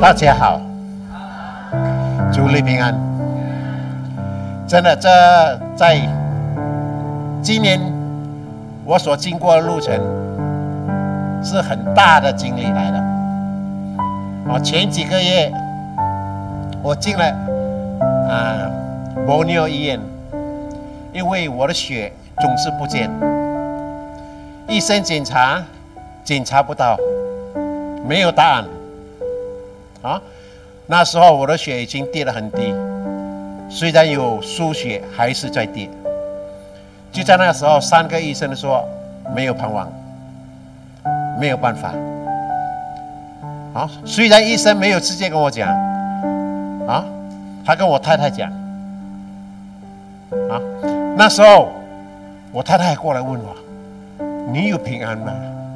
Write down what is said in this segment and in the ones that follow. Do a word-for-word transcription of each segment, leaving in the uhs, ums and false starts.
大家好，主内平安。真的，这在今年我所经过的路程是很大的经历来的。哦，前几个月我进了啊摩纽医院，因为我的血总是不见，医生检查检查不到，没有答案。啊，那时候我的血已经跌得很低，虽然有输血，还是在跌。就在那时候，三个医生说没有盼望，没有办法。啊，虽然医生没有直接跟我讲，啊，他跟我太太讲，啊，那时候我太太过来问我，你有平安吗？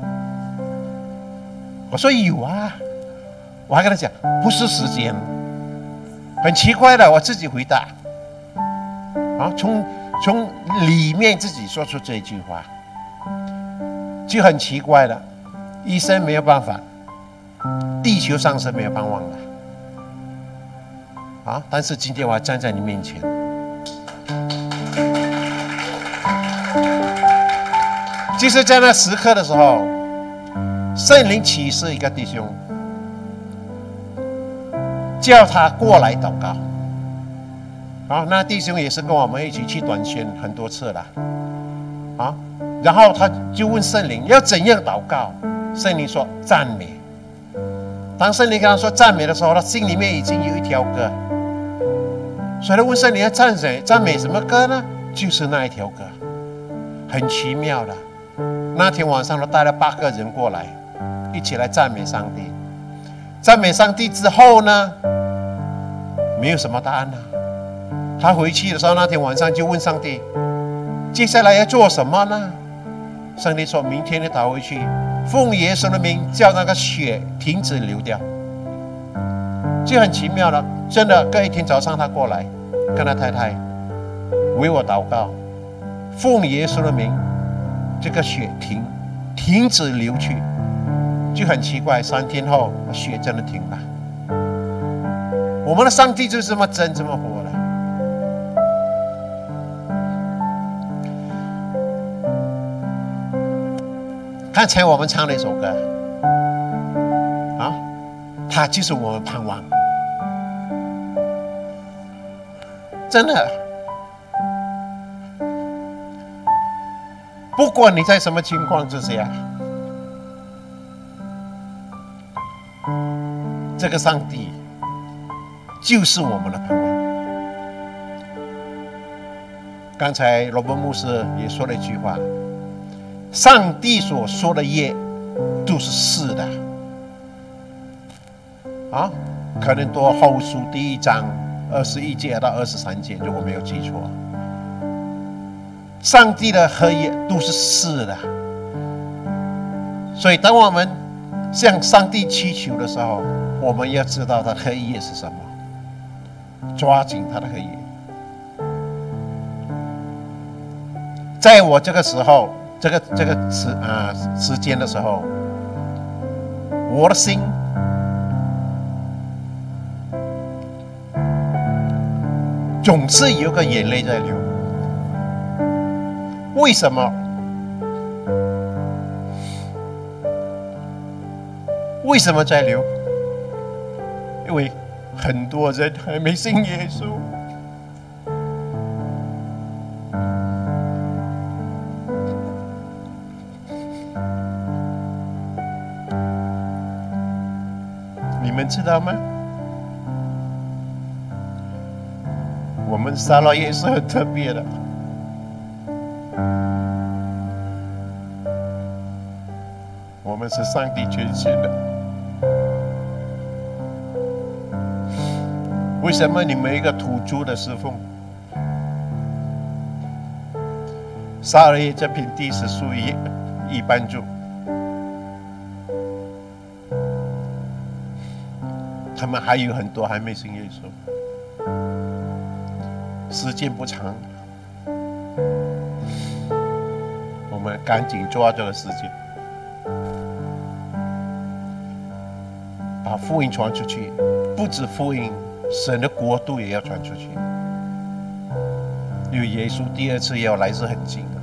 我说有啊。我还跟他讲，不是时间，很奇怪的，我自己回答，啊，从从里面自己说出这句话，就很奇怪的，医生没有办法，地球上是没有盼望的，啊，但是今天我要站在你面前，就是在那时刻的时候，圣灵启示一个弟兄。叫他过来祷告，啊，那弟兄也是跟我们一起去短宣很多次了，啊，然后他就问圣灵要怎样祷告，圣灵说赞美。当圣灵跟他说赞美的时候，他心里面已经有一条歌，所以他问圣灵要赞美赞美什么歌呢？就是那一条歌，很奇妙的。那天晚上他带了八个人过来，一起来赞美上帝。赞美上帝之后呢，没有什么答案啊。他回去的时候，那天晚上就问上帝，接下来要做什么呢？上帝说明天你打回去，奉耶稣的名叫那个血停止流掉。就很奇妙了，真的，隔一天早上他过来，跟他太太为我祷告，奉耶稣的名，这个血停停止流去。就很奇怪，三天后血真的停了。我们的上帝就是这么真这么活的。刚才我们唱了一首歌，啊，他就是我们盼望。真的，不管你在什么情况之下，这个上帝就是我们的盼望。刚才罗伯牧师也说了一句话，上帝所说的耶都是是的。啊，可能多后书第一章二十一节到二十三节，如果没有记错，上帝的和耶都是是的。所以当我们向上帝祈求的时候，我们要知道他的合一是什么，抓紧他的合一。在我这个时候，这个这个时啊时间的时候，我的心总是有个眼泪在流。为什么？为什么在流？因为很多人还没信耶稣。你们知道吗？我们沙劳越是很特别的。我们是上帝拣选的。为什么你们一个土著的侍奉？沙劳越这片地是属于一般族，他们还有很多还没信耶稣，时间不长，我们赶紧抓这个时间， 把福音传出去，不止福音，神的国度也要传出去。因为耶稣第二次要来是很近的，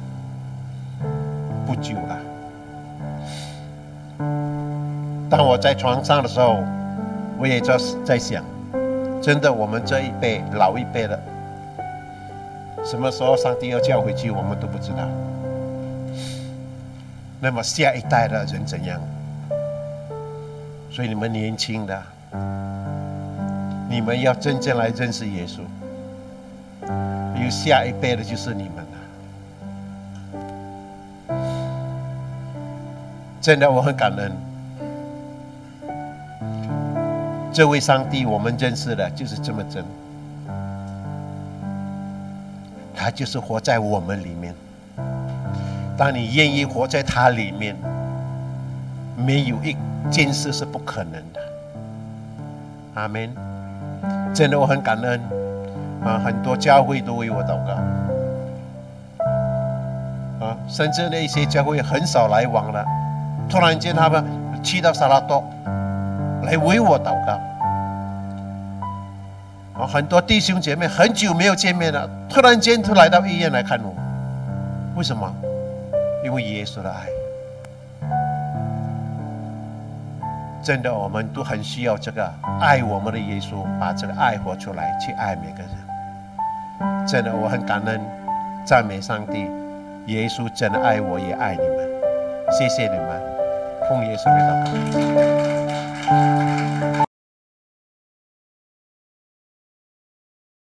不久了。当我在床上的时候，我也在在想，真的，我们这一辈老一辈的，什么时候上帝要叫回去，我们都不知道。那么下一代的人怎样？所以你们年轻的，你们要真正来认识耶稣。有下一辈的就是你们了。真的，我很感恩。这位上帝，我们认识的就是这么真，他就是活在我们里面。当你愿意活在他里面，没有一件事是不可能的。阿们。真的，我很感恩啊！很多教会都为我祷告啊，甚至那些教会很少来往了，突然间他们去到沙拉多来为我祷告。啊，很多弟兄姐妹很久没有见面了，突然间就来到医院来看我，为什么？因为耶稣的爱。真的，我们都很需要这个爱我们的耶稣，把这个爱活出来，去爱每个人。真的，我很感恩，赞美上帝，耶稣真的爱我，也爱你们。谢谢你们，奉耶稣的祷告。